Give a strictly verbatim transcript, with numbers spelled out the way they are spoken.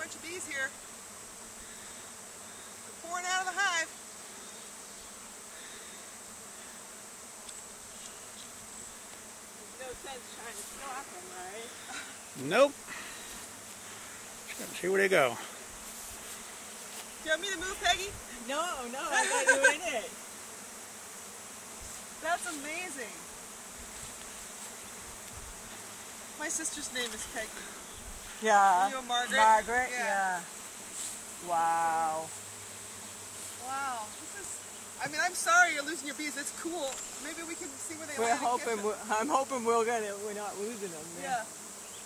bunch of bees here. They're pouring out of the hive. There's no sense trying to stop them, right? Nope. Let's see where they go. Do you want me to move, Peggy? No, no, I got you in it. That's amazing. My sister's name is Peggy. Yeah. Are you a Margaret? Margaret, Yeah. yeah. Wow. Wow. This is, I mean, I'm sorry you're losing your bees. It's cool. Maybe we can see where they We're land and catch hoping, them. we're, I'm hoping we're gonna, we're not losing them. Yeah.